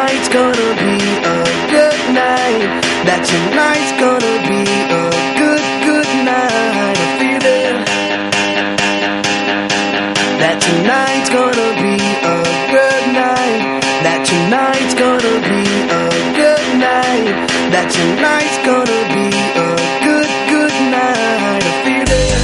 tonight's gonna be a good night. That tonight's gonna be a good night. I feel it. That tonight's gonna be a good night. That tonight's gonna be a good night. That tonight's gonna be a good night. I feel it.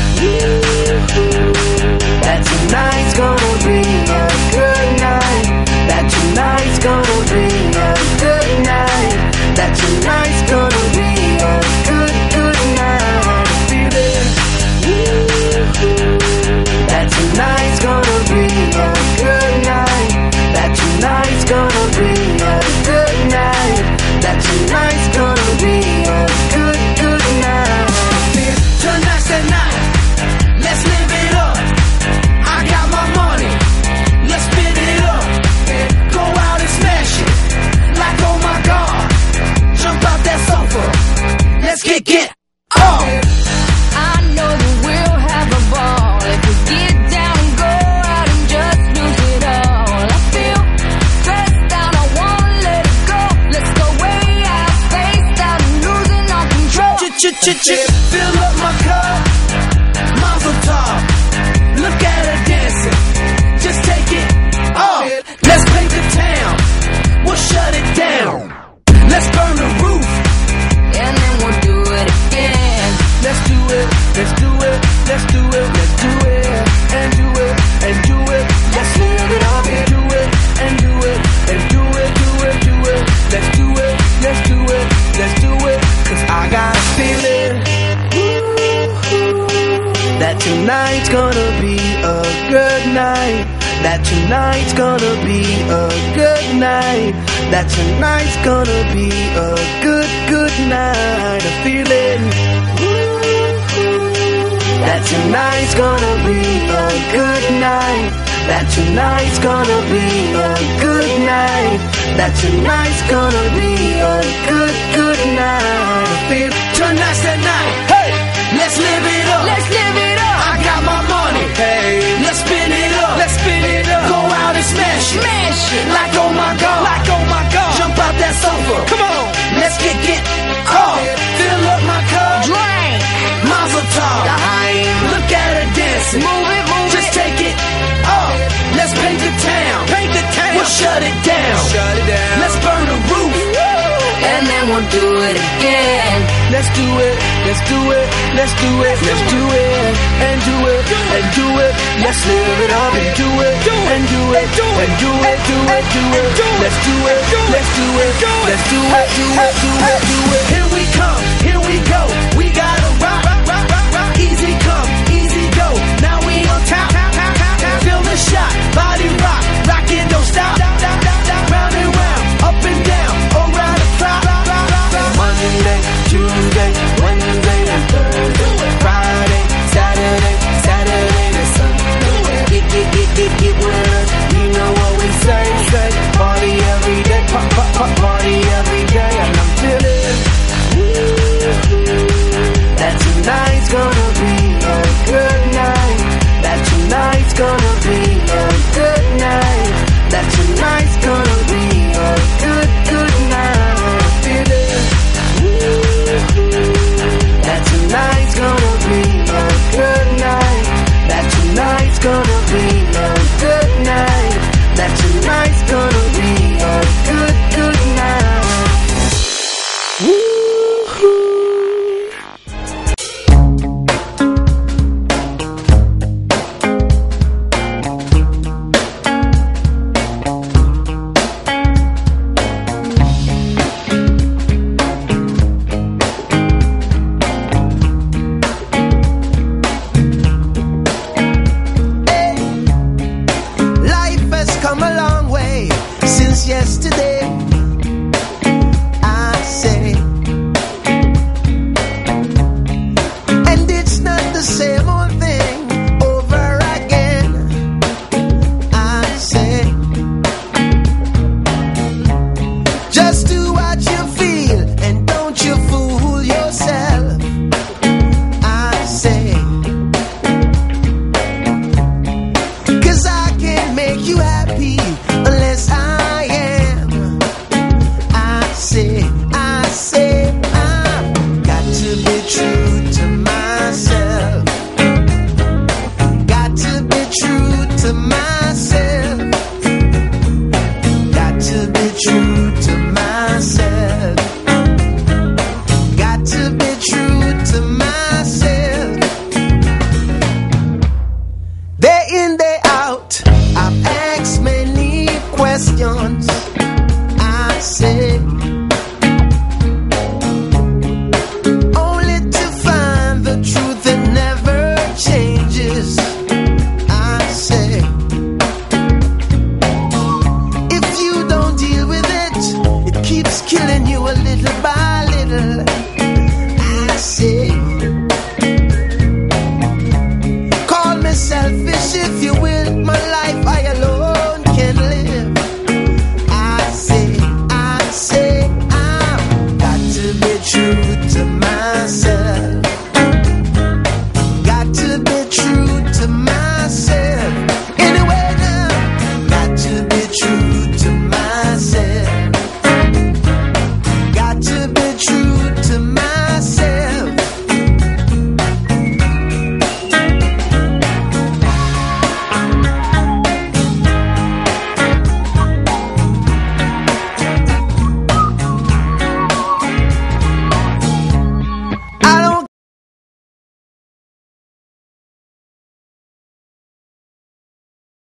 That tonight's gonna be a good night. That tonight's gonna be a good night. That tonight's gonna be a good night. I feel it. That tonight's gonna be a good night. That tonight's gonna be a good night. That tonight's gonna be a good night. Tonight's the night. Let's live it up. I got my money. Let's spin it up. Go out and smash it. Like oh my God. Jump out that sofa. Let's kick it off. I know that we'll have a ball if we get down and go out and just lose it all. I feel stressed out, I wanna let it go. Let's go way out, spaced out and losing all control. Fill up my cup. Mazel tov. Look at her dancing. Just take it off. Let's paint the town. We'll shut it down. Let's burn the roof. And then we'll do it again. Let's do it. Let's do it. Let's do it. Let's do it. And do it. And do it. Let's live it up and do it. And do it. And do it. Do it. Do it. Let's do it. Let's do it. Let's do it. 'Cause I got a feeling That tonight's gonna be a good night. That tonight's gonna be a good night. That tonight's gonna be a good night. I feel it. That tonight's gonna be a good night. That tonight's gonna be a good night. That tonight's gonna be a good night. I feel tonight's the night. Hey, let's live it up. Let's live it up. I got my money. Hey, let's spin it up. Let's spin it up. Go out and smash it. Smash it. Like oh my God. Like oh my God. Jump out that sofa. Come on. Let's kick it off. Fill up my cup. Drink. Mazel tov. Look at her dancing. Move it, move Just it. take it off. Let's paint the town. Paint the town. We'll shut it down. Shut it down. Let's burn the roof. And then we'll do it again. Let's do it. Let's do it. Let's do it. Let's do it. And do it. And do it. Let's live it up and do it. And do it. And do it. Do it. Do it. Let's do it. Let's do it. Let's do it. Do it. Do it. Do it. Here we come. Here we go.